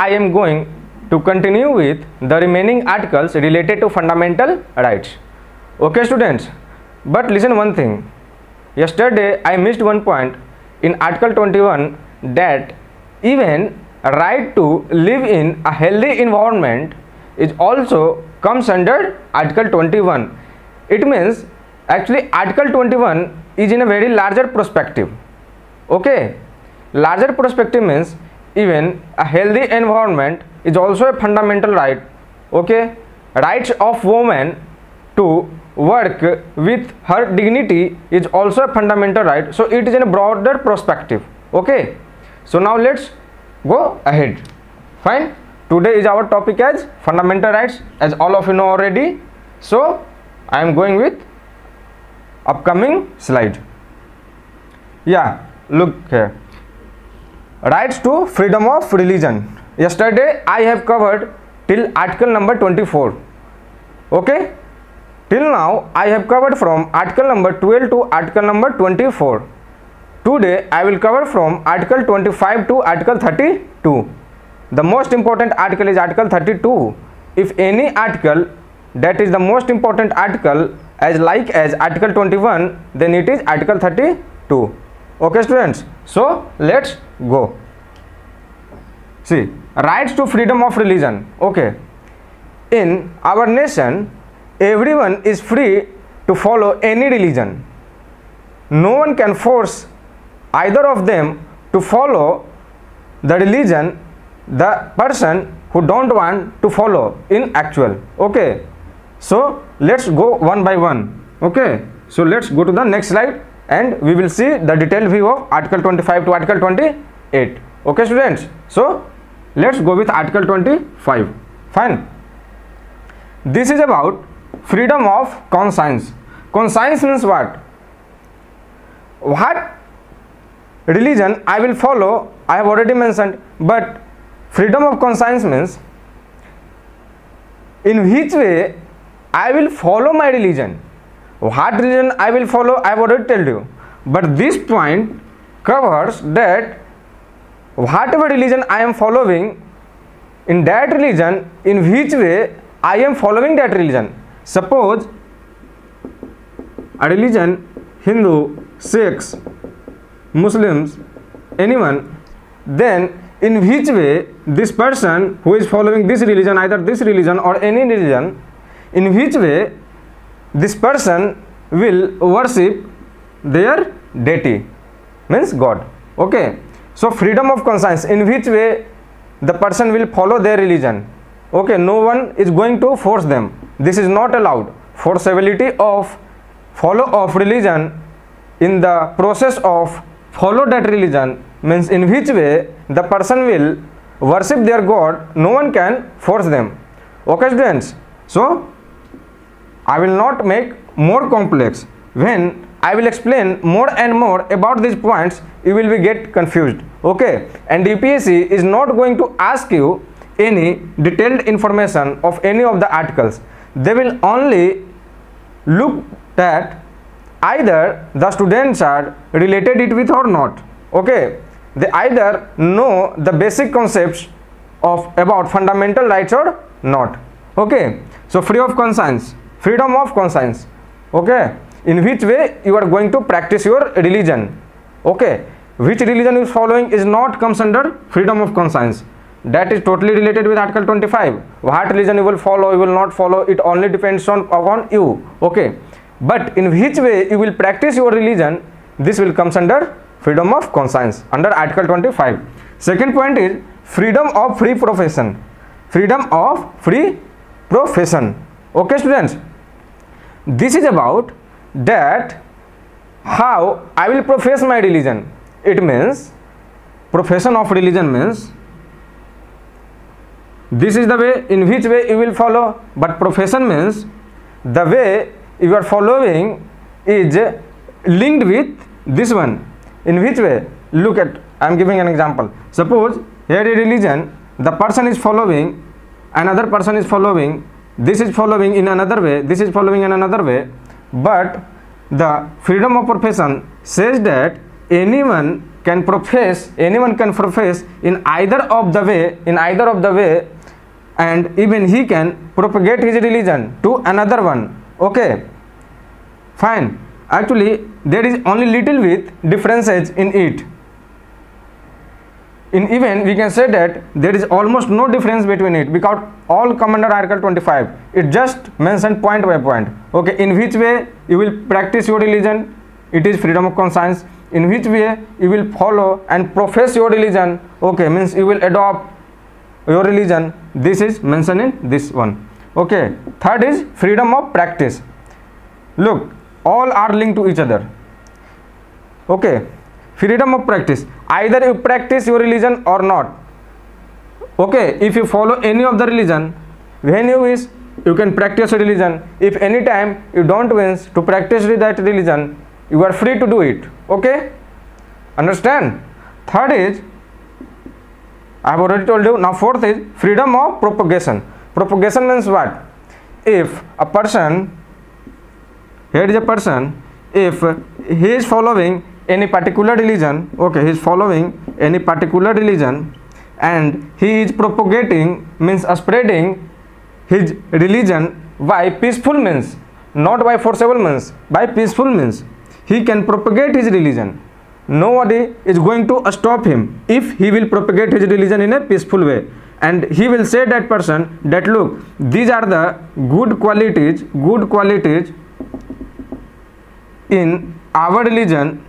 I am going to continue with the remaining articles related to fundamental rights. Okay students, but listen one thing. Yesterday I missed one point in Article 21, that even right to live in a healthy environment is also comes under Article 21. It means actually Article 21 is in a very larger perspective. Okay, larger perspective means even a healthy environment is also a fundamental right. Okay, rights of woman to work with her dignity is also a fundamental right. So it is in a broader perspective. Okay, so now let's go ahead. Fine, today is our topic as fundamental rights, as all of you know already. So I am going with upcoming slide. Yeah, look here. Rights to freedom of religion. Yesterday I have covered till article number 24. Okay, till now I have covered from article number 12 to article number 24. Today I will cover from article 25 to article 32. The most important article is article 32. If any article that is the most important article as like as article 21, then it is article 32. Okay students, so let's go. See, rights to freedom of religion. Okay, in our nation everyone is free to follow any religion. No one can force either of them to follow the religion the person who don't want to follow in actual. Okay, so let's go one by one. Okay, so let's go to the next slide and we will see the detailed view of article 25 to article 28. Okay students, so let's go with article 25. Fine, this is about freedom of conscience. Conscience means what religion I will follow, I have already mentioned, but freedom of conscience means in which way I will follow my religion. What religion I will follow, I have already told you, but this point covers that whatever religion I am following, in that religion, in which way I am following that religion. Suppose a religion, Hindu, Sikhs, Muslims, anyone, then in which way this person who is following this religion, either this religion or any religion, in which way this person will worship their deity, means God. Okay, so freedom of conscience, in which way the person will follow their religion. Okay, no one is going to force them. This is not allowed. Forcibility of follow of religion in the process of follow that religion means in which way the person will worship their God, no one can force them. Okay students, so I will not make more complex. When I will explain more and more about these points, you will be get confused. Okay, and UPSC is not going to ask you any detailed information of any of the articles. They will only look that either the students are related it with or not. Okay, they either know the basic concepts of about fundamental rights or not. Okay, so free of conscience, freedom of conscience. Okay, in which way you are going to practice your religion. Okay, which religion you are following is not comes under freedom of conscience. That is totally related with article 25. What religion you will follow, you will not follow, it only depends on upon you. Okay, but in which way you will practice your religion, this will comes under freedom of conscience under article 25. Second point is freedom of free profession. Freedom of free profession. Okay students, this is about that how I will profess my religion. It means profession of religion means this is the way in which way you will follow, but profession means the way you are following is linked with this one. In which way? Look at, I am giving an example. Suppose here a religion, the person is following, another person is following, this is following in another way, this is following in another way, but the freedom of profession says that anyone can profess, anyone can profess in either of the way, and even he can propagate his religion to another one. Okay, fine. Actually, there is only little bit differences in it. In even we can say that there is almost no difference between it, because all come under Article 25. It just mentioned point by point. Okay, in which way you will practice your religion, it is freedom of conscience. In which way you will follow and profess your religion, okay, means you will adopt your religion, this is mentioned in this one. Okay, third is freedom of practice. Look, all are linked to each other. Okay, freedom of practice, either you practice your religion or not. Okay, if you follow any of the religion, when you wish you can practice your religion. If any time you don't wish to practice that religion, you are free to do it. Okay, understand? Third is, I have already told you. Now fourth is freedom of propagation. Propagation means what? If a person, here is a person, if he is following any particular religion, okay, he is following any particular religion and he is propagating, means spreading his religion by peaceful means, not by forcible means, by peaceful means, he can propagate his religion. Nobody is going to stop him if he will propagate his religion in a peaceful way, and he will say that person that look, these are the good qualities in our religion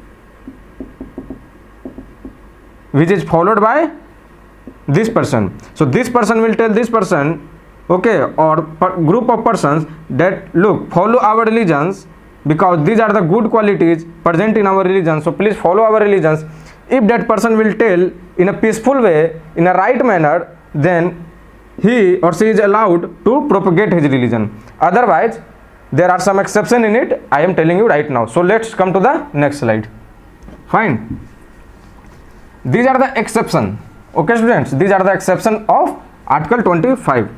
which is followed by this person. So this person will tell this person, okay, or group of persons, that look, follow our religions because these are the good qualities present in our religion, so please follow our religions. If that person will tell in a peaceful way, in a right manner, then he or she is allowed to propagate his religion. Otherwise, there are some exceptions in it, I am telling you right now. So let's come to the next slide. Fine. These are the exceptions. Okay students, these are the exceptions of Article 25.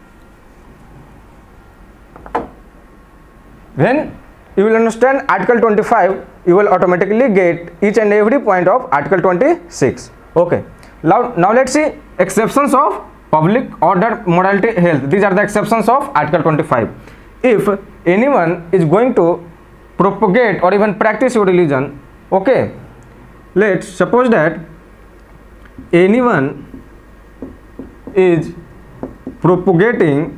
When you will understand Article 25, you will automatically get each and every point of Article 26. Okay. Now let's see exceptions of public order, morality, health. These are the exceptions of Article 25. If anyone is going to propagate or even practice your religion, okay, let's suppose that anyone is propagating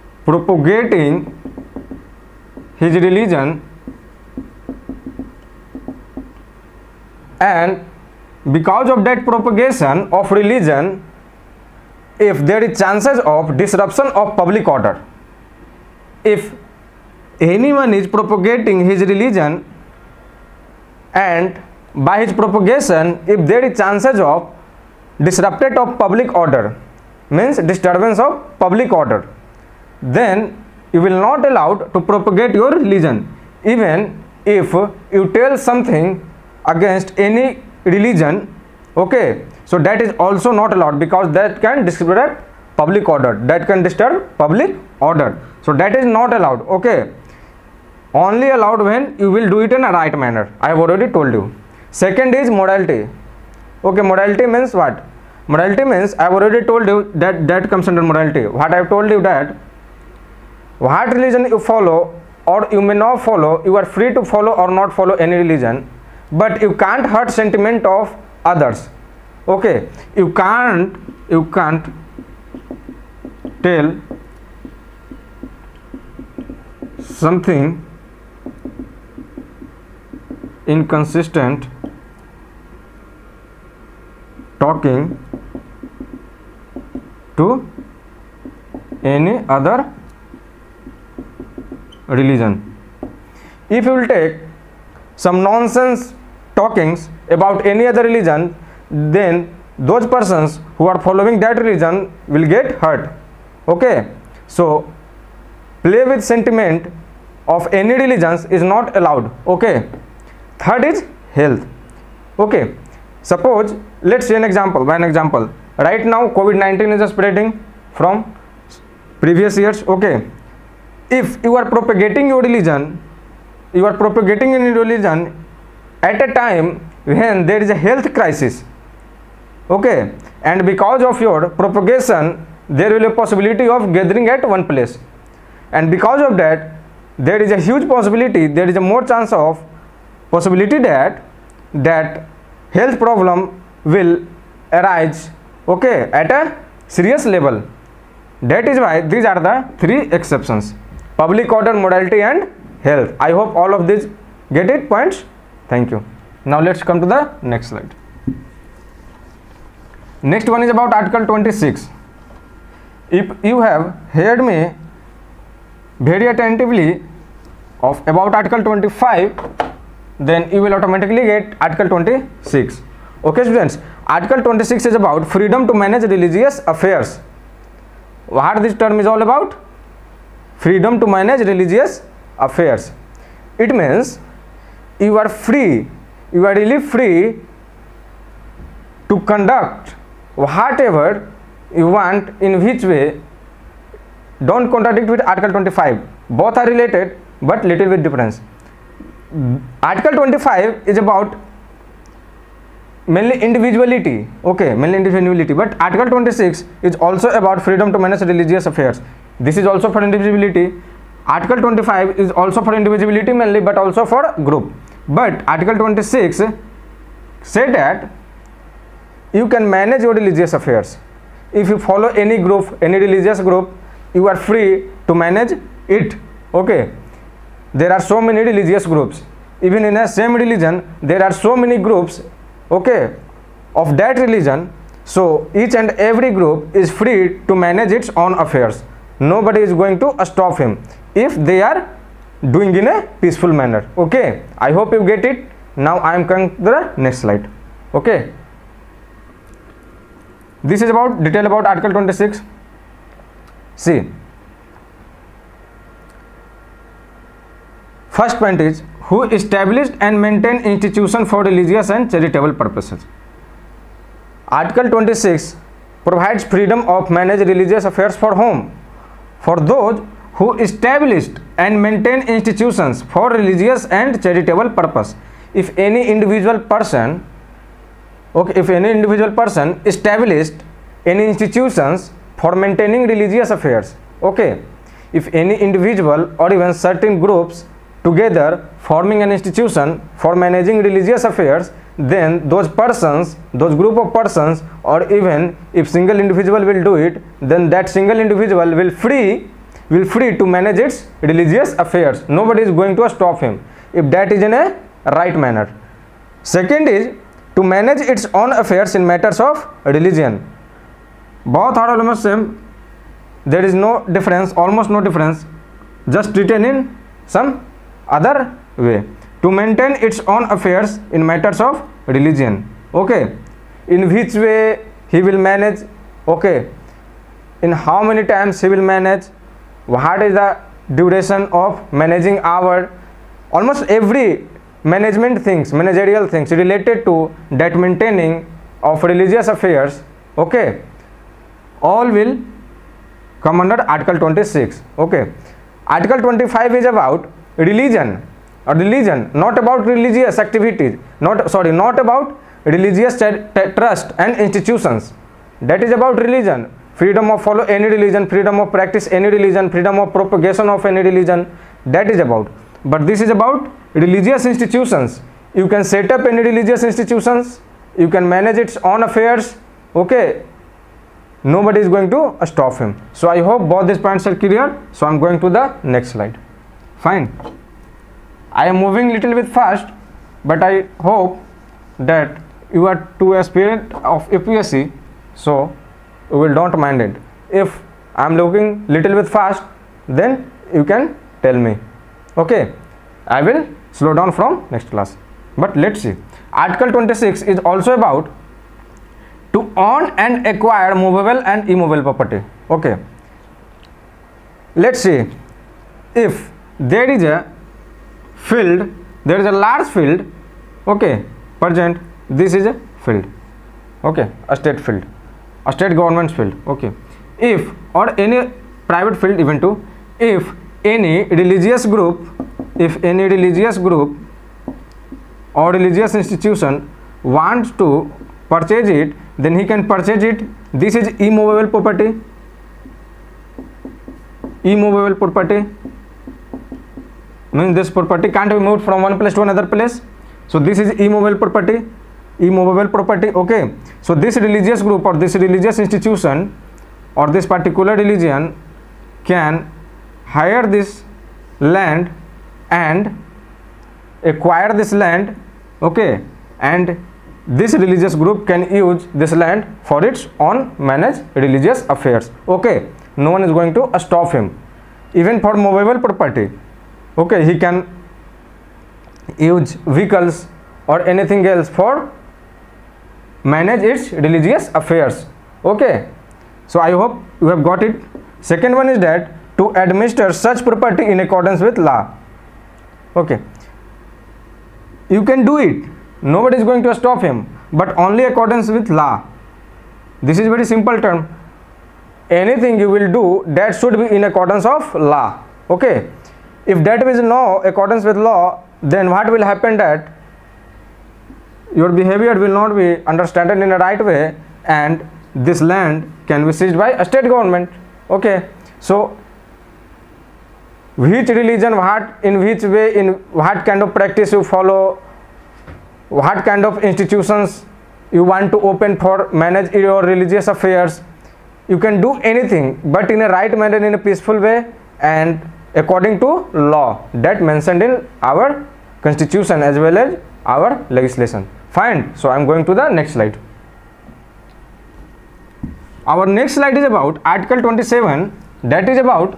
his religion, and because of that propagation of religion, if there is chances of disruption of public order, if anyone is propagating his religion and by his propagation, if there is chances of disruption of public order, means disturbance of public order, then you will not allowed to propagate your religion. Even if you tell something against any religion, okay, so that is also not allowed, because that can disrupt public order, that can disturb public order, so that is not allowed. Okay, only allowed when you will do it in a right manner. I have already told you. Second is morality. Okay, morality means what? Morality means, I have already told you that comes under morality. What I have told you, that what religion you follow or you may not follow, you are free to follow or not follow any religion, but you can't hurt sentiment of others. Okay, you can't tell something inconsistent talking to any other religion. If you will take some nonsense talkings about any other religion, then those persons who are following that religion will get hurt. Okay, so play with sentiment of any religions is not allowed. Okay. Third is health. Okay, suppose let's see an example. By an example, right now COVID-19 is spreading from previous years. Okay, if you are propagating your religion, at a time when there is a health crisis, okay, and because of your propagation there will be a possibility of gathering at one place, and because of that there is a huge possibility, there is a more chance of possibility that health problem will arise, okay, at a serious level. That is why these are the three exceptions: public order, morality and health. I hope all of these get it points. Thank you. Now let's come to the next slide. Next one is about Article 26. If you have heard me very attentively of about Article 25, then you will automatically get Article 26. Okay students, Article 26 is about freedom to manage religious affairs. What this term is all about? Freedom to manage religious affairs. It means you are free, you are really free to conduct whatever you want, in which way. Don't contradict with Article 25. Both are related but little bit difference. Article 25 is about mainly individuality, okay, mainly individuality, but Article 26 is also about freedom to manage religious affairs. This is also for individuality. Article 25 is also for individuality mainly, but also for group. But Article 26 say that you can manage your religious affairs. If you follow any group, any religious group, you are free to manage it, okay. There are so many religious groups. Even in a same religion, there are so many groups, okay, of that religion. So each and every group is free to manage its own affairs. Nobody is going to stop him if they are doing in a peaceful manner, okay. I hope you get it. Now I am coming to the next slide, okay. This is about detail about Article 26. See, first point is who established and maintained institution for religious and charitable purposes. Article 26 provides freedom of manage religious affairs for whom? For those who established and maintain institutions for religious and charitable purpose. If any individual person, okay, if any individual person established any institutions for maintaining religious affairs, okay, if any individual or even certain groups together forming an institution for managing religious affairs, then those persons, those group of persons, or even if single individual will do it, then that single individual will free to manage its religious affairs. Nobody is going to stop him if that is in a right manner. Second is to manage its own affairs in matters of religion. Both are almost same. There is no difference, almost no difference, just written in some other way. To maintain its own affairs in matters of religion, okay. In which way he will manage, okay, in how many times he will manage, what is the duration of managing our, almost every management things, managerial things related to that maintaining of religious affairs, okay, all will come under Article 26, okay. Article 25 is about religion, or religion, not about religious activities, not about religious trust and institutions. That is about religion, freedom of follow any religion, freedom of practice any religion, freedom of propagation of any religion, that is about. But this is about religious institutions. You can set up any religious institutions, you can manage its own affairs, okay. Nobody is going to stop him. So I hope both these points are clear. So I am going to the next slide. Fine. I am moving little bit fast, but I hope that you are two aspirant of APSC, so you will don't mind it. If I am looking little bit fast, then you can tell me, okay. I will slow down from next class. But let's see. Article 26 is also about to own and acquire movable and immovable property, okay. Let's see, if there is a field, there is a large field, okay, present, this is a field, okay, a state field, a state government field, okay. If, or any private field even too, if any religious group or religious institution wants to purchase it, then he can purchase it. This is immovable property. Immovable property means this property can't be moved from one place to another place. So this is immovable property. Immovable property. Okay, so this religious group or this religious institution or this particular religion can hire this land and acquire this land. Okay, and this religious group can use this land for its own managed religious affairs. Okay, no one is going to stop him. Even for movable property, okay, he can use vehicles or anything else for manage its religious affairs. Okay, so I hope you have got it. Second one is that to administer such property in accordance with law. Okay, you can do it, nobody is going to stop him, but only accordance with law. This is very simple term. Anything you will do, that should be in accordance of law. Okay, if that is no accordance with law, then what will happen, that your behavior will not be understood in a right way, and this land can be seized by a state government. Okay, so which religion, what, in which way, in what kind of practice you follow, what kind of institutions you want to open for manage your religious affairs, you can do anything, but in a right manner, in a peaceful way, and according to law that mentioned in our constitution as well as our legislation. Fine. So I am going to the next slide. Our next slide is about Article 27, that is about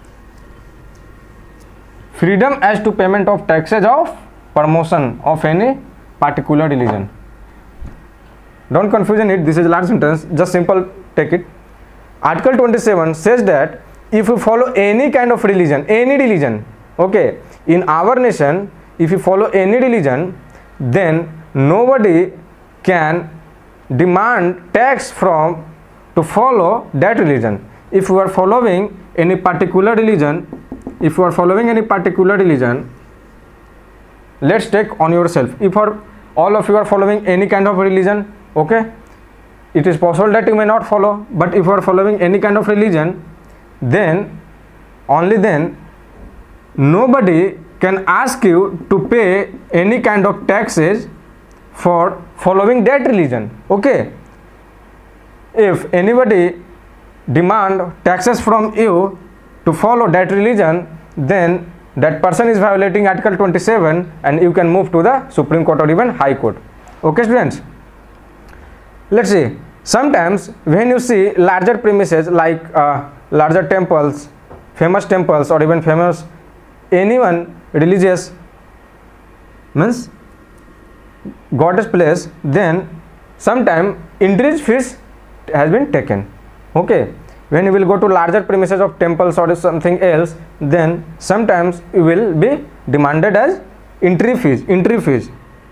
freedom as to payment of taxes of promotion of any particular religion. Don't confusion it, this is a large sentence, just simple take it. Article 27 says that if you follow any kind of religion, any religion, okay, in our nation, if you follow any religion, then nobody can demand tax from to follow that religion. If you are following any particular religion, if you are following any particular religion, let's take on yourself. If all of you are following any kind of religion, okay, it is possible that you may not follow, but if you are following any kind of religion, then only then nobody can ask you to pay any kind of taxes for following that religion. Okay, if anybody demand taxes from you to follow that religion, then that person is violating Article 27 and you can move to the Supreme Court or even High Court. Okay students, let's see, sometimes when you see larger premises like larger temples, famous temples, or even famous anyone religious means goddess place, then sometime entry fees has been taken. Okay, when you will go to larger premises of temples or something else, then sometimes you will be demanded as entry fees.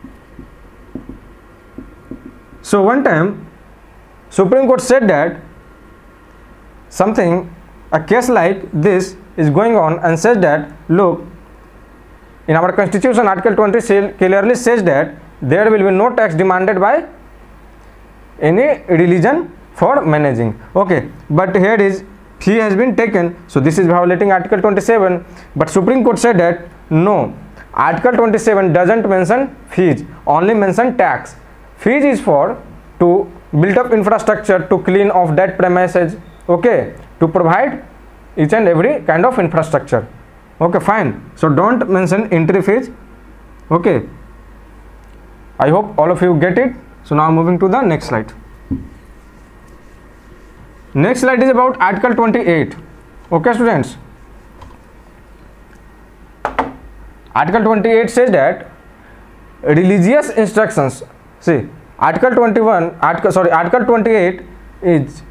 So one time Supreme Court said that a case like this is going on, and says that look, in our constitution Article 20 clearly says that there will be no tax demanded by any religion for managing. Okay, but here is fee has been taken, so this is violating Article 27. But Supreme Court said that no, Article 27 doesn't mention fees, only mention tax. Fees is for to build up infrastructure, to clean off that premises, okay, to provide each and every kind of infrastructure. Okay, fine. So don't mention entry fees. Okay, I hope all of you get it. So now moving to the next slide. Next slide is about Article 28. Okay students, Article 28 says that religious instructions, see Article 28 is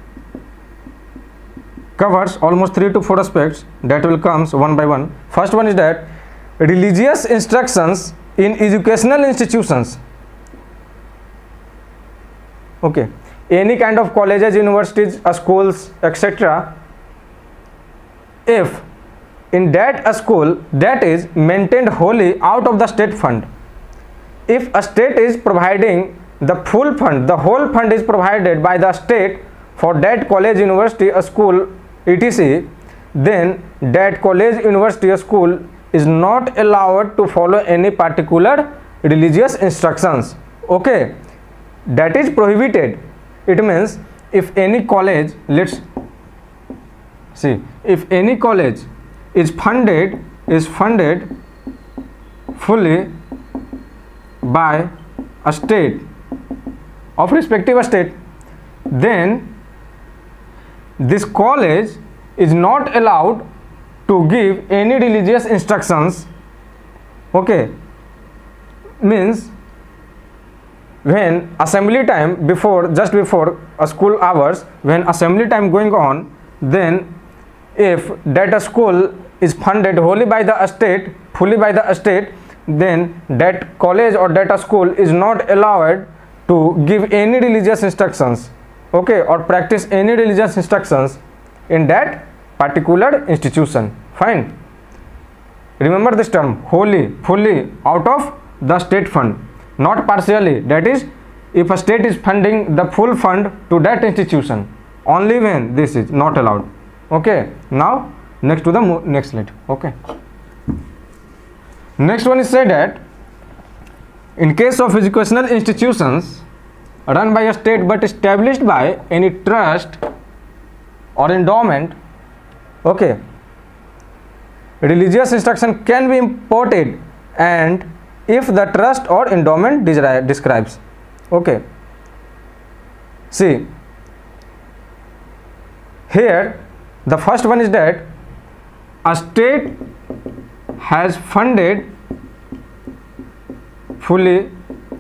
covers almost 3 to 4 aspects that will comes one by one. First one is that religious instructions in educational institutions. Okay, any kind of colleges, universities, schools, etc. If in that school that is maintained wholly out of the state fund, if a state is providing the full fund, the whole fund is provided by the state for that college, university, a school, etc., then that college, university, or school is not allowed to follow any particular religious instructions. Okay, that is prohibited. It means if any college, let's see, if any college is funded fully by a state of respective state, then this college is not allowed to give any religious instructions. Okay, means when assembly time, just before a school hours, when assembly time going on, then if that school is funded wholly by the state, fully by the state, then that college or that school is not allowed to give any religious instructions, okay, or practice any religious instructions in that particular institution. Fine. Remember this term, wholly, fully, out of the state fund, not partially. That is, if a state is funding the full fund to that institution, only when this is not allowed. Okay, now next to the next slide. Okay, next one is said that in case of educational institutions run by a state but established by any trust or endowment, okay, religious instruction can be imparted, and if the trust or endowment describes. Okay, see here the first one is that a state has funded fully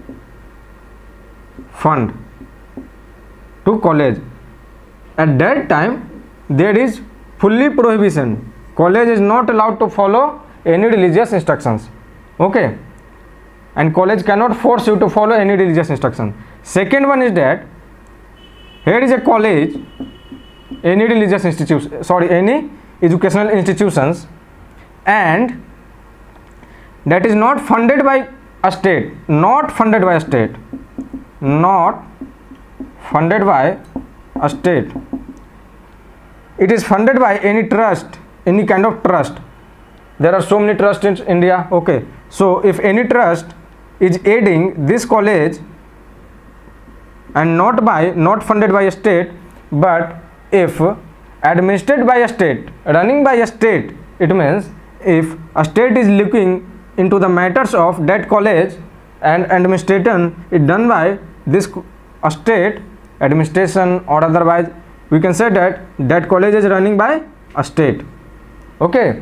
fund to college. At that time there is fully prohibition. College is not allowed to follow any religious instructions. Okay, and college cannot force you to follow any religious instruction. Second one is that here is a college, any religious institution, any educational institutions, and that is not funded by a state, not funded by a state, not funded by a state. It is funded by any trust, any kind of trust. There are so many trusts in India. Okay, so if any trust is aiding this college and not funded by a state, but if administered by a state, running by a state, it means if a state is looking into the matters of that college and administration is done by this a state administration, or otherwise we can say that that college is running by a state. Okay,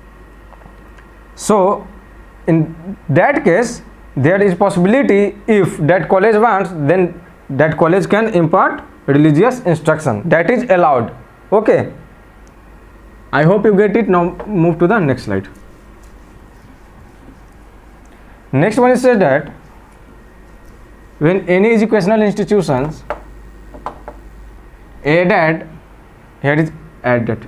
so in that case there is possibility, if that college wants, then that college can impart religious instruction. That is allowed. Okay, I hope you get it. Now move to the next slide. Next one is said that when any educational institutions aided, here is added.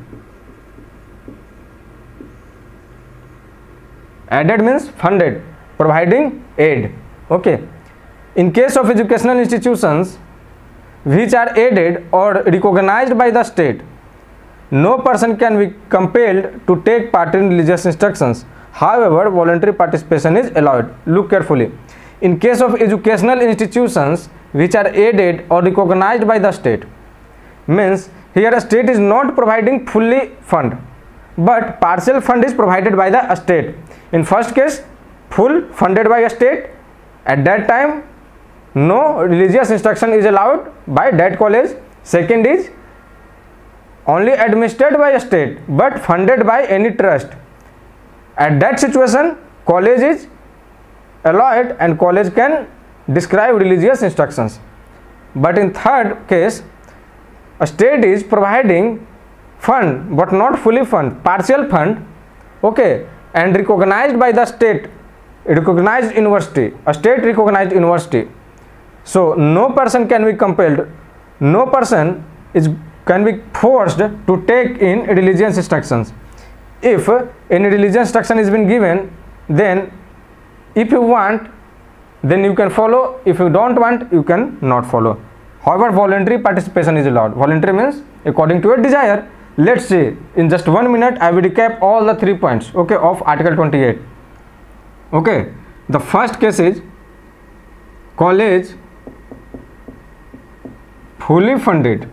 Aided means funded, providing aid. Okay, in case of educational institutions which are aided or recognized by the state, no person can be compelled to take part in religious instructions. However, voluntary participation is allowed. Look carefully. In case of educational institutions which are aided or recognized by the state, means here a state is not providing fully fund, but partial fund is provided by the state. In first case, full funded by a state. At that time, no religious instruction is allowed by that college. Second is only administered by a state but funded by any trust. At that situation, college is allowed and college can describe religious instructions. But in third case, a state is providing fund but not fully fund, partial fund, okay, and recognized by the state, recognized university, a state recognized university. So no person can be compelled, no person can be forced to take in religious instructions. If any religious instruction is been given, then if you want then you can follow. If you don't want, you can not follow. However, voluntary participation is allowed. Voluntary means according to your desire. Let's see, in just 1 minute I will recap all the 3 points, okay, of Article 28. Okay, the first case is college fully funded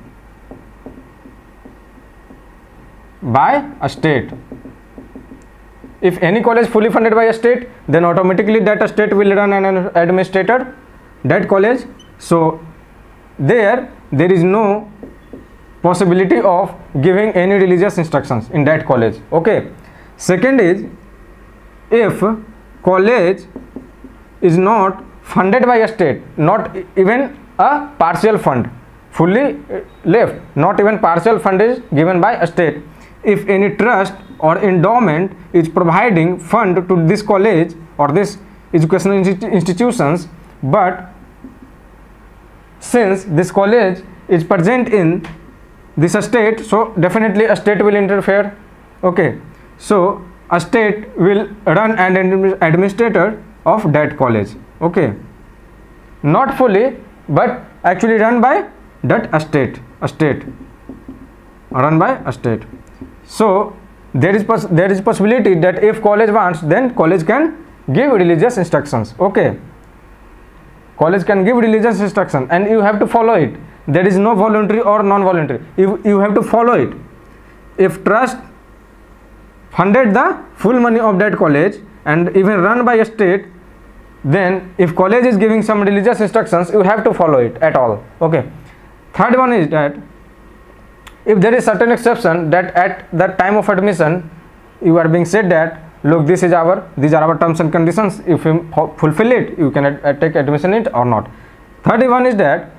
by a state. If any college fully funded by a state, then automatically that state will run an administrator, that college. So there is no possibility of giving any religious instructions in that college. Okay. Second is, if college is not funded by a state, not even a partial fund, fully left, not even partial fund is given by a state. If any trust or endowment is providing fund to this college or this educational institutions, but since this college is present in this state, so definitely a state will interfere. Okay, so a state will run an administrator of that college. Okay, not fully, but actually run by that state, run by a state. So there is possibility that if college wants, then college can give religious instructions. Okay, college can give religious instruction and you have to follow it. There is no voluntary or non-voluntary. You have to follow it. If trust funded the full money of that college and even run by a state, then if college is giving some religious instructions, you have to follow it at all. Okay. Third one is that if there is certain exception, that at the time of admission you are being said that, look, these are our terms and conditions. If you fulfill it, you can take admission it or not. Third one is that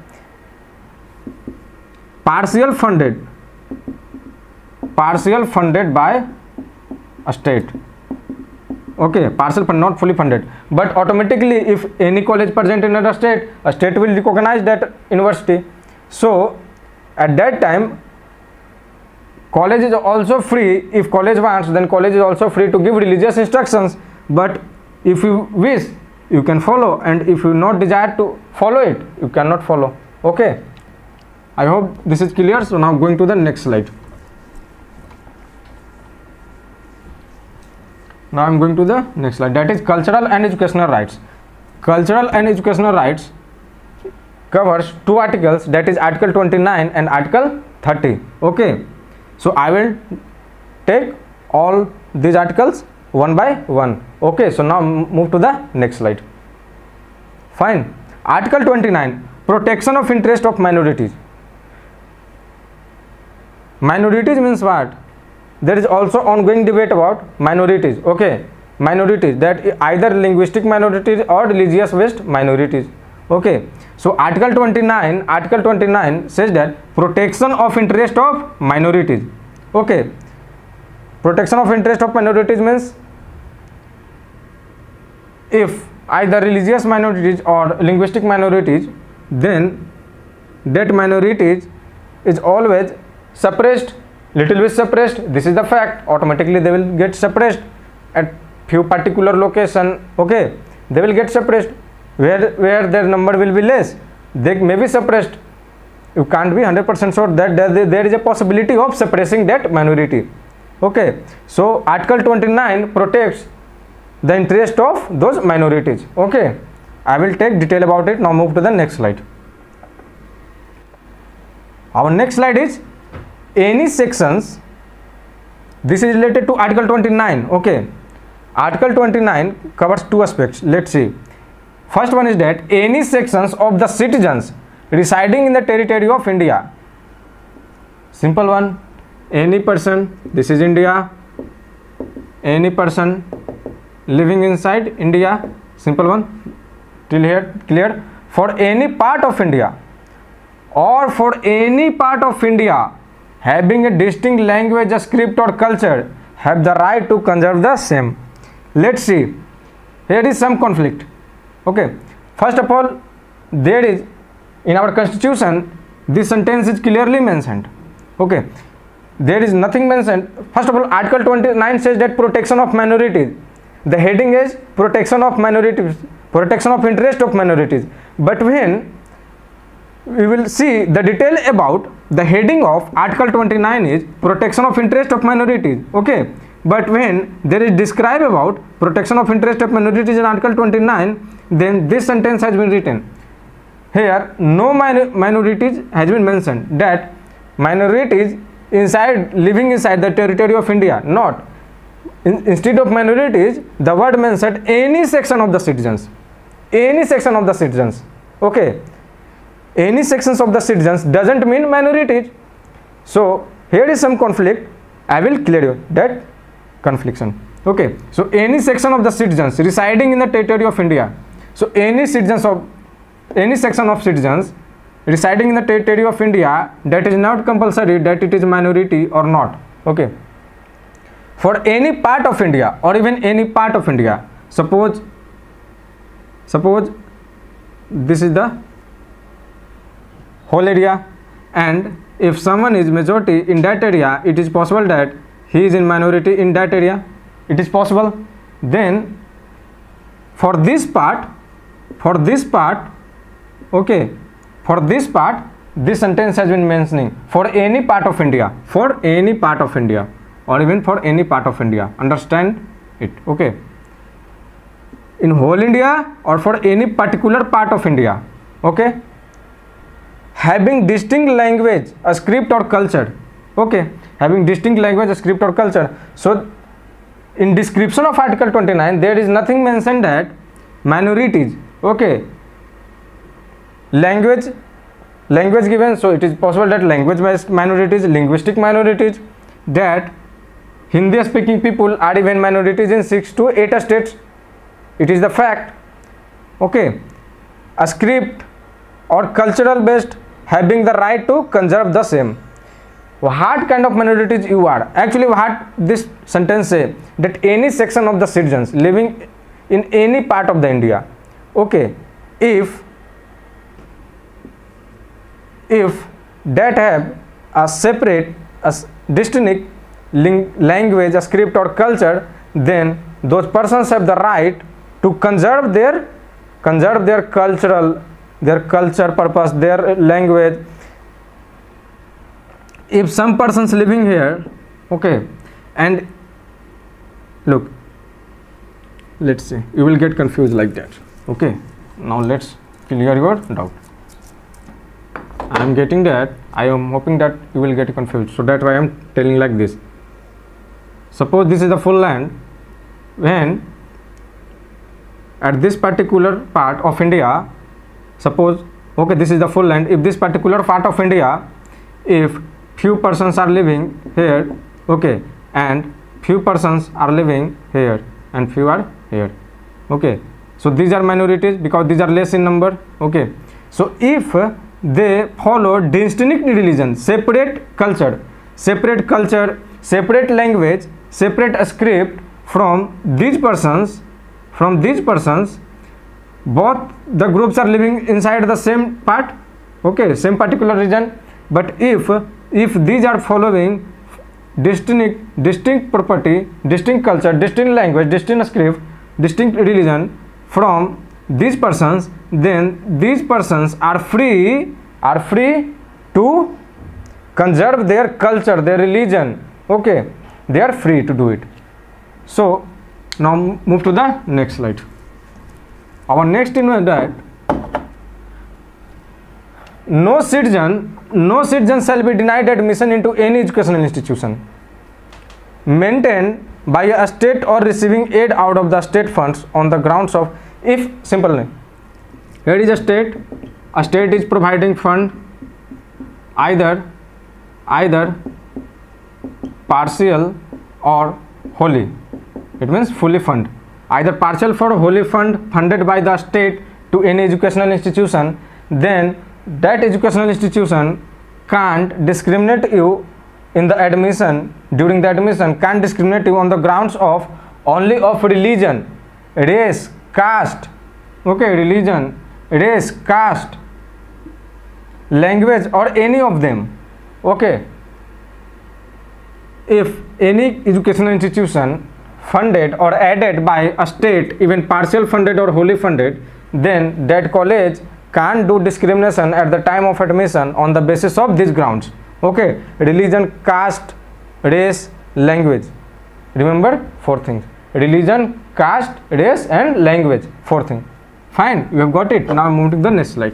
partial funded by a state. Okay, partial fund, not fully funded, but automatically if any college present in a state will recognize that university. So at that time college is also free. If college wants, then college is also free to give religious instructions, but if you wish, you can follow, and if you not desire to follow it, you cannot follow. Okay, I hope this is clear. So now going to the next slide. Now I am going to the next slide, that is cultural and educational rights. Cultural and educational rights covers 2 articles, that is Article 29 and Article 30. Okay, so I will take all these articles one by one. Okay, so now move to the next slide. Fine. Article 29, protection of interest of minorities. Minorities means what? There is also ongoing debate about minorities. Okay, minorities, that either linguistic minorities or religious based minorities. Okay, so Article 29 says that protection of interest of minorities. Okay, protection of interest of minorities means if either religious minorities or linguistic minorities, then that minorities is always suppressed, little bit suppressed. This is the fact. Automatically they will get suppressed at few particular location. Okay, they will get suppressed. Where their number will be less, they may be suppressed. You can't be 100% sure that there is a possibility of suppressing that minority. Okay, so Article 29 protects the interest of those minorities. Okay, I will take detail about it. Now move to the next slide. Our next slide is any sections. This is related to Article 29. Okay, Article 29 covers 2 aspects. Let's see. First one is that any sections of the citizens residing in the territory of India. Simple one. Any person, this is India, any person living inside India. Simple one. Till here clear? For any part of India or for any part of India having a distinct language, a script or culture, have the right to conserve the same. Let's see. Here is some conflict. Okay, first of all, there is in our constitution, this sentence is clearly mentioned. Okay, there is nothing mentioned. First of all, Article 29 says that protection of minorities. The heading is protection of minorities. protection of interest of minorities. But when we will see the detail about the heading of Article 29 is protection of interest of minorities. Okay, but when there is describe about protection of interest of minorities in Article 29, then this sentence has been written. Here no minorities has been mentioned, that minorities living inside the territory of India. Not instead of minorities, the word mentioned any section of the citizens. Any section of the citizens. Okay, any sections of the citizens doesn't mean minorities. So here is some conflict. I will clear you that confliction. Okay, so any section of the citizens residing in the territory of India. So any section of citizens residing in the territory of India, that is not compulsory that it is minority or not. Okay, for any part of India or even any part of India, suppose this is the whole area, and if someone is majority in that area, it is possible that he is in minority in that area. It is possible. Then for this part, okay, for this part, this sentence has been mentioning for any part of India, or even for any part of India. Understand it? Okay, in whole India or for any particular part of India. Okay, having distinct language, a script or culture. Okay, having distinct language, a script or culture. So in description of Article 29, there is nothing mentioned that minorities. Okay, language given, so it is possible that language minorities, linguistic minorities, that Hindi speaking people are even minorities in 6 to 8 states. It is the fact. Okay, a script or cultural based, having the right to conserve the same. What kind of minorities you are? Actually, what this sentence say, that any section of the citizens living in any part of the India. Okay, if that have a separate, a distinct language, a script or culture, then those persons have the right to conserve their culture purpose, their language. If some persons living here, okay, and look, let's see, you will get confused like that. Okay, now let's clear your doubt. I am getting that. I am hoping that you will get confused, so that's why I am telling like this. Suppose this is the full land, when at this particular part of India, suppose, okay, this is the full land. If this particular part of India, if few persons are living here, okay, and few persons are living here and few are here, okay, so these are minorities because these are less in number. Okay, so if they follow distinct religion, separate culture, separate language, separate script from these persons, both the groups are living inside the same part, okay, same particular region. But if these are following distinct property, distinct culture, distinct language, distinct script, distinct religion from these persons, then these persons are free to conserve their culture, their religion. Okay, they are free to do it. So now move to the next slide. Our next thing is that no citizen shall be denied admission into any educational institution maintained by a state or receiving aid out of the state funds on the grounds of, if simple name, here is a state is providing fund either partial or wholly. It means fully fund, either partial or wholly funded by the state to any educational institution, then that educational institution can't discriminate you in the admission, during the admission, can't discriminate you on the grounds of only of religion, race, caste, okay, religion, race, caste, language, or any of them. Okay, if any educational institution funded or aided by a state, even partial funded or wholly funded, then that college can't do discrimination at the time of admission on the basis of these grounds. Okay, religion, caste, race, language. Remember 4 things: religion, caste, race and language. 4 things. Fine, you have got it. Now move to the next slide.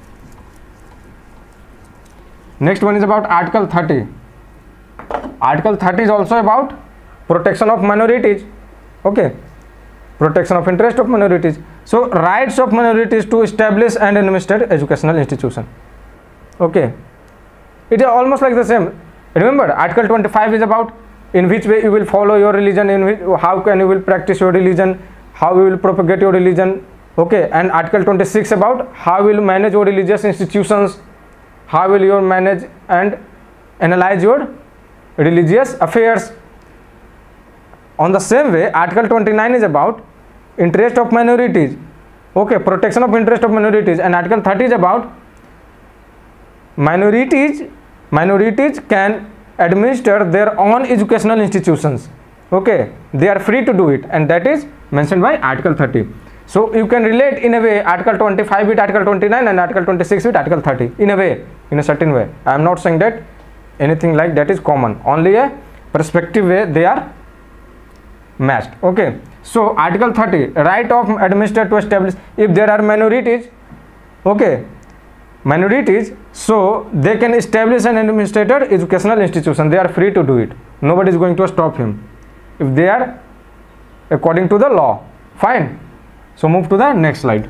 Next one is about Article 30. Article 30 is also about protection of minorities. Okay, protection of interest of minorities. So rights of minorities to establish and administer educational institution. Okay, it is almost like the same. Remember, Article 25 is about in which way you will follow your religion, in which, how can you will practice your religion, how you will propagate your religion. Okay, and Article 26 about how will you manage your religious institutions, how will you manage and analyze your religious affairs. On the same way, Article 29 is about interest of minorities. Okay, protection of interest of minorities, and Article 30 is about minorities can administer their own educational institutions. Okay, they are free to do it, and that is mentioned by Article 30. So you can relate in a way Article 25 with Article 29 and Article 26 with Article 30 in a way, in a certain way. I am not saying that anything like that is common, only a perspective way they are matched. Okay, so Article 30, right of administrator to establish, if there are minorities, okay, minorities, so they can establish an administrator educational institution. They are free to do it. Nobody is going to stop him if they are according to the law. Fine. So move to the next slide.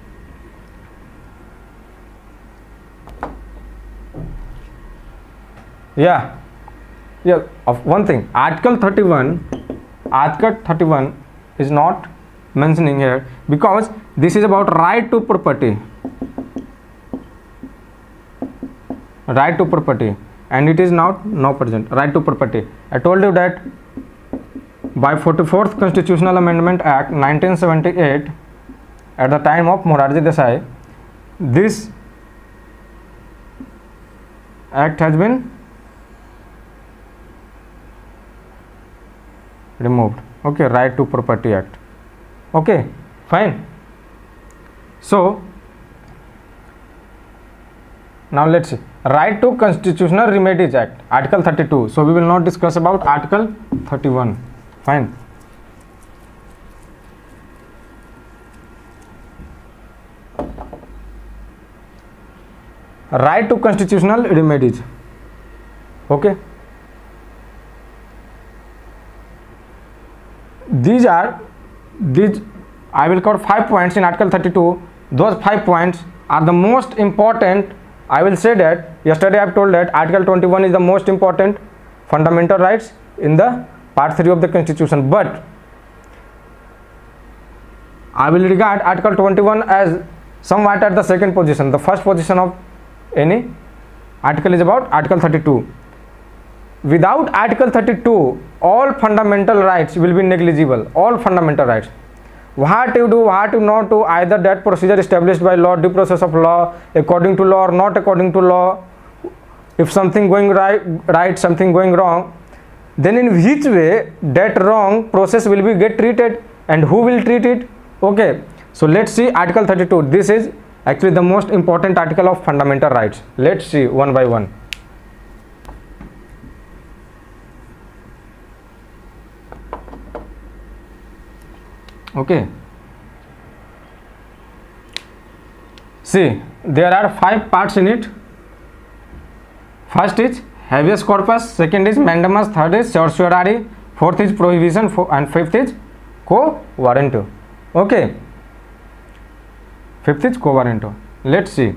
Yeah, of one thing, Article 31 is not mentioning here because this is about right to property, and it is not now present. Right to property, I told you that by 44th Constitutional Amendment Act 1978, at the time of Morarji Desai, this act has been removed. Okay, Right to Property Act. Okay, fine. So now let's see, Right to Constitutional Remedies Act, Article 32. So we will not discuss about Article 31. Fine. Right to constitutional remedies. Okay, these I will cover 5 points in Article 32. Those 5 points are the most important. I will say that yesterday I have told that Article 21 is the most important fundamental rights in the Part 3 of the Constitution, but I will regard Article 21 as somewhat at the second position. The first position of any article is about Article 32. Without Article 32, all fundamental rights will be negligible. All fundamental rights. What you do, what you not do, either that procedure established by law, due process of law, according to law or not according to law, if something going right, something going wrong, then in which way that wrong process will be get treated and who will treat it. Okay, so let's see Article 32. This is actually the most important article of fundamental rights. Let's see one by one. Okay, see, there are 5 parts in it. First is habeas corpus, second is mandamus, third is certiorari, fourth is prohibition, and fifth is quo warranto. Okay, fifth is quo warranto. Let's see.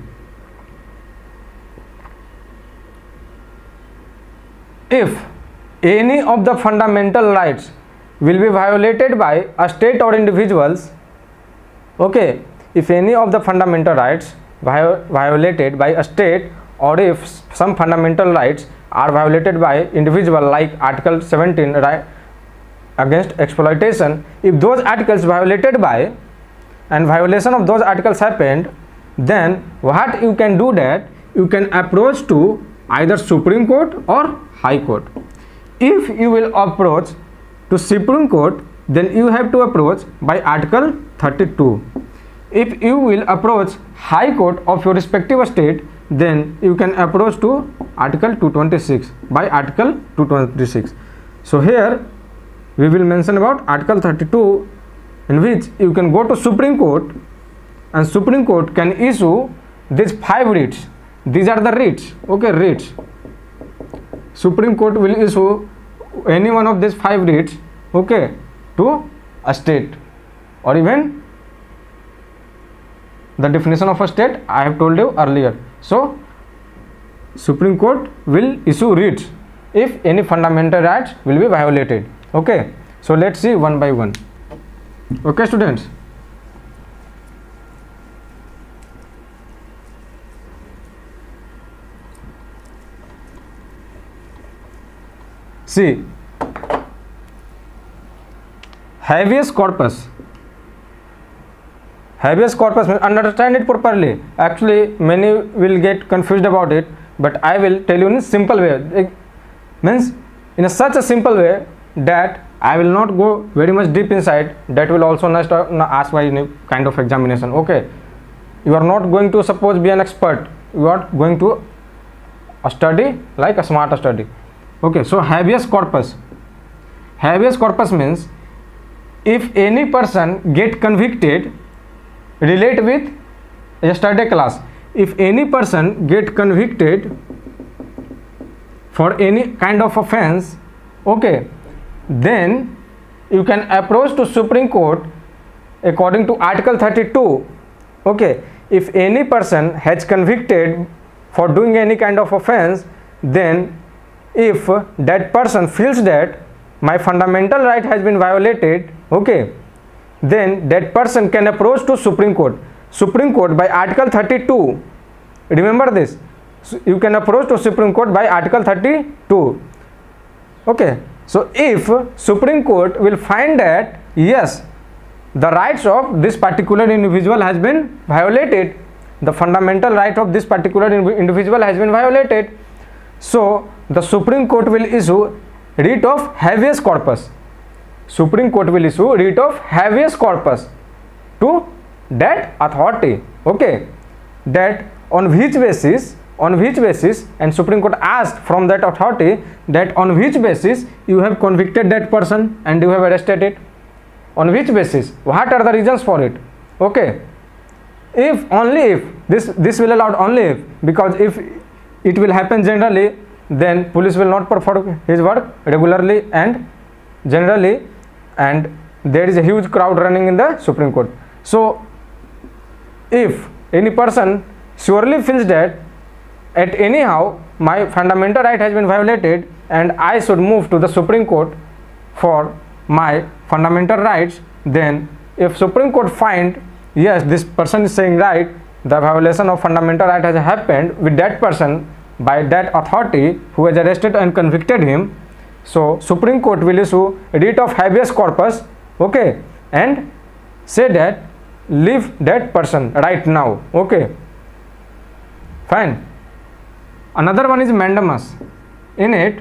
If any of the fundamental rights will be violated by a state or individuals, okay, if any of the fundamental rights violated by a state, or if some fundamental rights are violated by individual, like Article 17, right, against exploitation, if those articles violated by and violation of those articles happened, then what you can do, that you can approach to either Supreme Court or High Court. If you will approach to Supreme Court, then you have to approach by Article 32. If you will approach High Court of your respective state, then you can approach to Article 226 by Article 226. So here we will mention about Article 32, in which you can go to Supreme Court, and Supreme Court can issue these 5 writs. These are the writs. Okay, writs. Supreme Court will issue any one of these 5 writs, okay, to a state, or even the definition of a state I have told you earlier. So Supreme Court will issue writs if any fundamental rights will be violated. Okay, so let's see one by one. Okay students, see, habeas corpus. Habeas corpus, understand it properly. Actually many will get confused about it, but I will tell you in a simple way. It means in such a simple way that I will not go very much deep inside. That will also not ask by any kind of examination. Okay, you are not going to suppose be an expert. You are going to study like a smart study. Okay, so habeas corpus. Habeas corpus means if any person get convicted, relate with yesterday class. If any person get convicted for any kind of offense, okay, then you can approach to Supreme Court according to Article 32. Okay, if any person has convicted for doing any kind of offense, then if that person feels that my fundamental right has been violated, okay, then that person can approach to Supreme Court. Supreme Court by Article 32. Remember this. So you can approach to Supreme Court by Article 32. Okay. So if Supreme Court will find that yes, the rights of this particular individual has been violated, the fundamental right of this particular individual has been violated, so the Supreme Court will issue writ of habeas corpus. Supreme Court will issue writ of habeas corpus to that authority. Okay, that on which basis, and Supreme Court asked from that authority that on which basis you have convicted that person and you have arrested it, on which basis, what are the reasons for it. Okay, if only if this will allow only if, because if it will happen generally, then police will not perform his work regularly and generally, and there is a huge crowd running in the Supreme Court. So if any person surely feels that at anyhow my fundamental right has been violated and I should move to the Supreme Court for my fundamental rights, then if Supreme Court find yes, this person is saying right, the violation of fundamental right has happened with that person by that authority who has arrested and convicted him, so Supreme Court will issue writ of habeas corpus, okay, and say that leave that person right now. Okay, fine. Another one is mandamus. In it,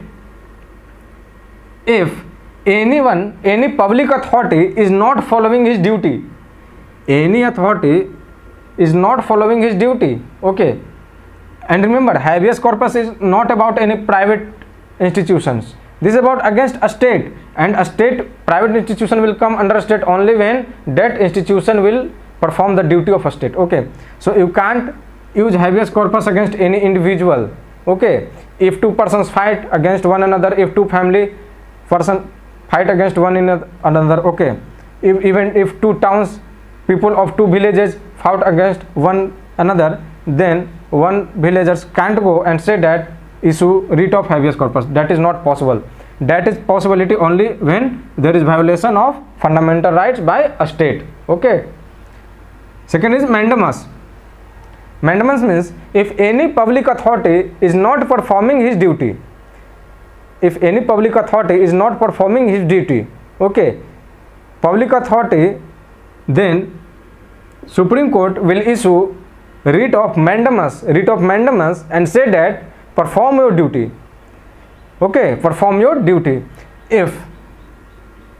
if any public authority is not following his duty, any authority is not following his duty, okay, and remember habeas corpus is not about any private institutions. This is about against a state, and a state private institution will come under a state only when that institution will perform the duty of a state. Okay, so you can't use habeas corpus against any individual. Okay, if two persons fight against one another, if two family person fight against one another, okay, even if two towns people of two villages fought against one another, then one villagers can't go and say that issue writ of habeas corpus. That is not possible. That is possibility only when there is violation of fundamental rights by a state. Okay, second is mandamus. Mandamus means if any public authority is not performing his duty, if any public authority is not performing his duty, okay, public authority, then Supreme Court will issue writ of mandamus, and say that perform your duty. Okay, perform your duty. If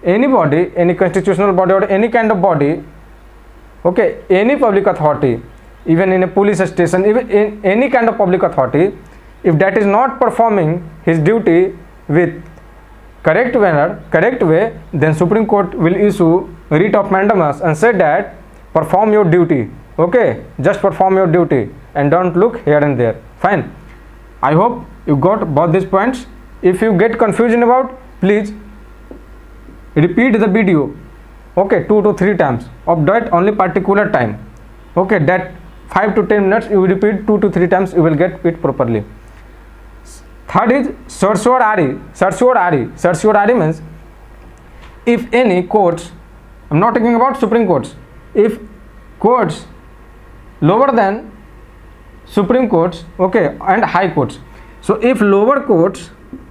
any body, any constitutional body or any kind of body, okay, any public authority, even in a police station, even in any kind of public authority, if that is not performing his duty with correct way, then Supreme Court will issue writ of mandamus and say that perform your duty, okay, just perform your duty and don't look here and there. Fine. I hope you got both these points. If you get confusion about, please repeat the video, okay, 2 to 3 times of that only particular time, okay, that 5 to 10 minutes you repeat 2 to 3 times, you will get it properly. Third is certiorari. Certiorari means if any courts, I am not talking about Supreme Courts, if courts lower than Supreme Courts, okay, and High Courts. So if lower courts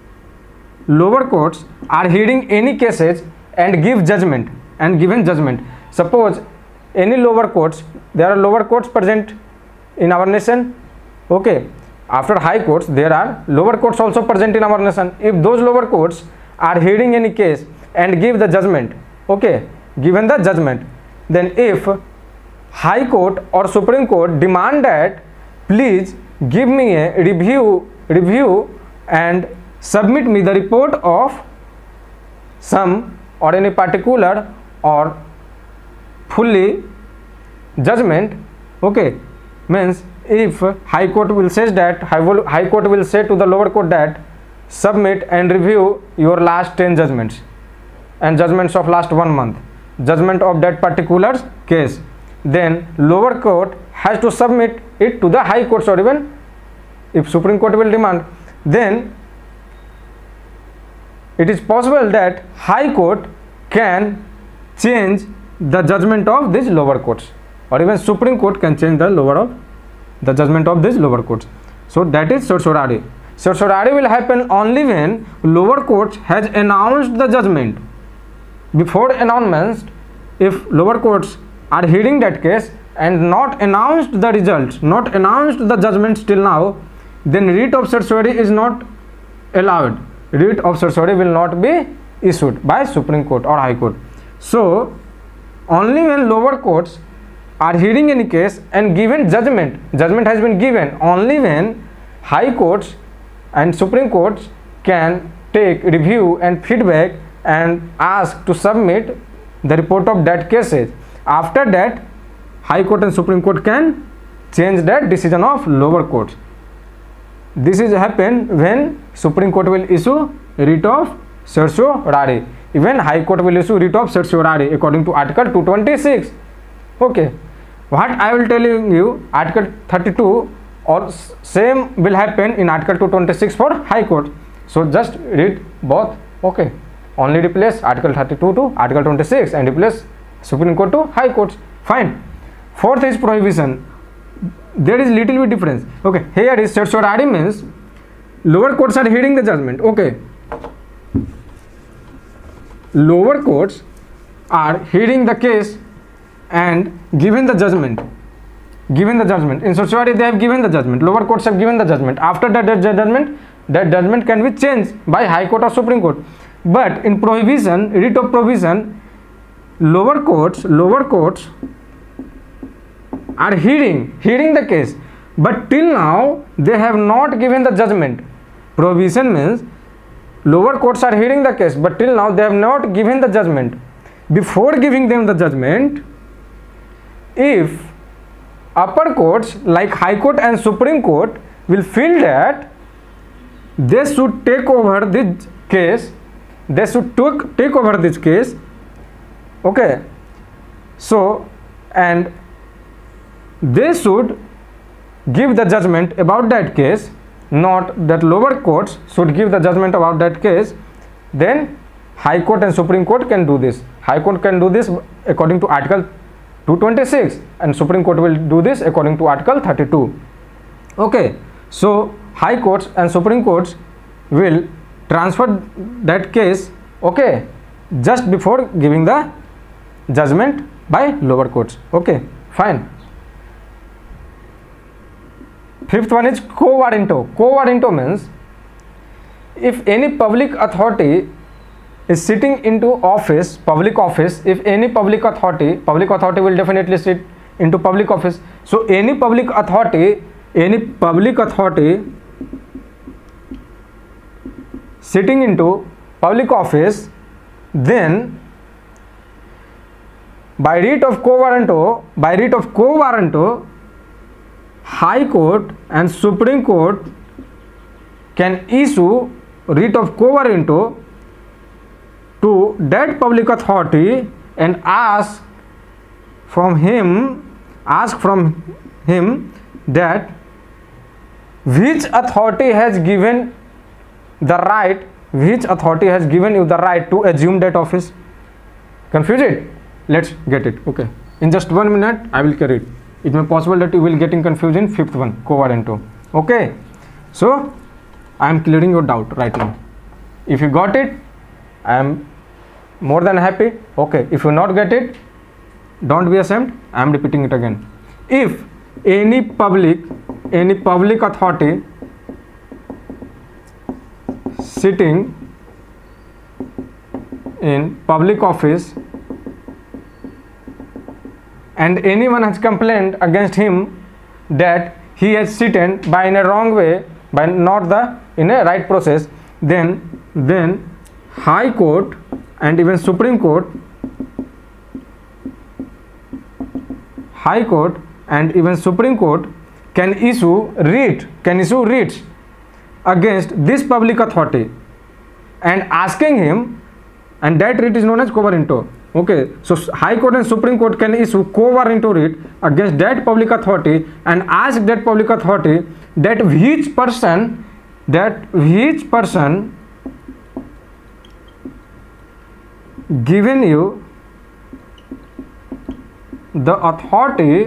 are hearing any cases and give judgment and given judgment. Suppose any lower courts, there are lower courts present in our nation, okay, after High Courts there are lower courts also present in our nation. If those lower courts are hearing any case and give the judgment, okay, given the judgment, then if High Court or Supreme Court demand that please give me a review and submit me the report of some or any particular or fully judgment, okay, means if High Court will say that High Court will say to the lower court that submit and review your last 10 judgments and judgments of last 1 month, judgment of that particular case, then lower court has to submit it to the High Courts, or even if Supreme Court will demand, then it is possible that High Court can change the judgment of these lower courts, or even Supreme Court can change the judgment of these lower courts. So that is certiorari. Certiorari will happen only when lower courts has announced the judgment. Before announcement, if lower courts are hearing that case and not announced the results, not announced the judgment till now, then writ of certiorari is not allowed. Writ of certiorari will not be issued by Supreme Court or High Court. So only when lower courts are hearing any case and given judgment has been given, only when High Courts and Supreme Courts can take review and feedback and ask to submit the report of that cases. After that, High Court and Supreme Court can change that decision of lower courts. This is happen when Supreme Court will issue writ of certiorari. Even High Court will issue writ of certiorari according to Article 226. Okay, what I will tell you, Article 32 or same will happen in Article 226 for High Court. So just read both. Okay, only replace Article 32 to Article 26 and replace Supreme Court to High Courts. Fine. Fourth is prohibition. There is little bit difference. Okay, here is certiorari means lower courts are hearing the judgment. Okay, lower courts are hearing the case and given the judgment. In certiorari they have given the judgment. Lower courts have given the judgment. After that judgment can be changed by High Court or Supreme Court. But in prohibition, writ of prohibition, lower courts are hearing the case, but till now they have not given the judgment. Prohibition means lower courts are hearing the case, but till now they have not given the judgment. Before giving them the judgment, if upper courts like High Court and Supreme Court will feel that they should take over this case, okay, so and they should give the judgment about that case, not that lower courts should give the judgment about that case, then High Court and Supreme Court can do this. High Court can do this according to Article 226 and Supreme Court will do this according to Article 32. Okay, so High Courts and Supreme Courts will transfer that case, okay, just before giving the judgment by lower courts. Okay, fine. Fifth one is quo warranto. Quo warranto means if any public authority is sitting into office, public office, if any public authority will definitely sit into public office. So any public authority sitting into public office, then by writ of quo warranto, High Court and Supreme Court can issue writ of quo warranto to that public authority and ask from him that which authority has given you the right to assume that office. Confuse it? Let's get it. Okay, in just 1 minute I will carry it. It may possible that you will getting confused in fifth one, quo warranto. Okay, so I am clearing your doubt right now. If you got it, I am more than happy. Okay, if you not get it, don't be ashamed. I am repeating it again. If any public authority sitting in public office and anyone has complained against him that he has sitten by in a wrong way, by not in a right process, then High Court and even Supreme Court, High Court and even Supreme Court can issue writs against this public authority and asking him, and that writ is known as quo warranto. Okay, so High Court and Supreme Court can issue quo warranto writ against that public authority and ask that public authority that which person given you the authority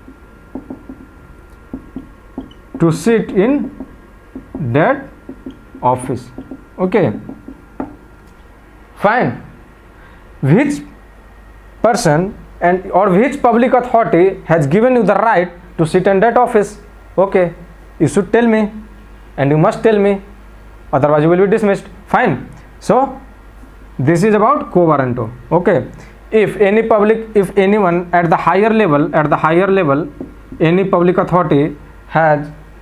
to sit in that office. Okay, fine. Which person or which public authority has given you the right to sit in that office? Okay, you should tell me, and you must tell me, otherwise you will be dismissed. Fine. So this is about quo warranto. Okay, if anyone at the higher level, any public authority has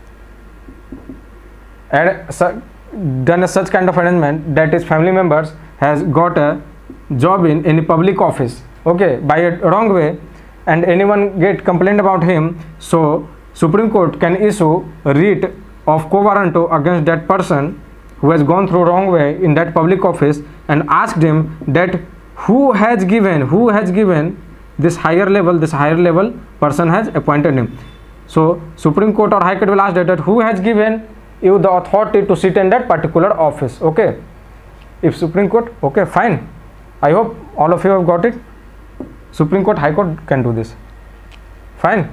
done such kind of arrangement that his family members has got a job in any public office, okay, by a wrong way, and anyone get complaint about him, so Supreme Court can issue a writ of quo warranto against that person who has gone through wrong way in that public office and asked him that who has given this higher level person has appointed him. So Supreme Court or High Court will ask that who has given you the authority to sit in that particular office. Okay, if Supreme Court, okay, fine. I hope all of you have got it. Supreme Court, High Court can do this. Fine.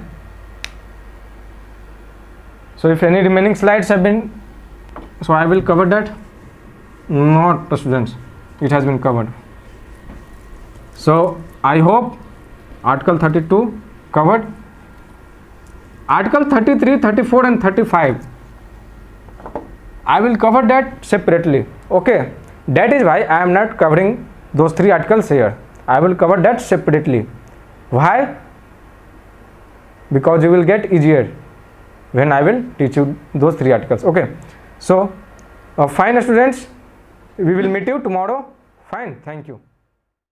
So if any remaining slides have been, so I will cover that. Not the students, it has been covered. So I hope Article 32 covered. Article 33, 34 and 35, I will cover that separately. Okay, that is why I am not covering those 3 articles here. I will cover that separately. Why? Because you will get easier when I will teach you those 3 articles. Okay, so fine students, we will meet you tomorrow. Fine, thank you.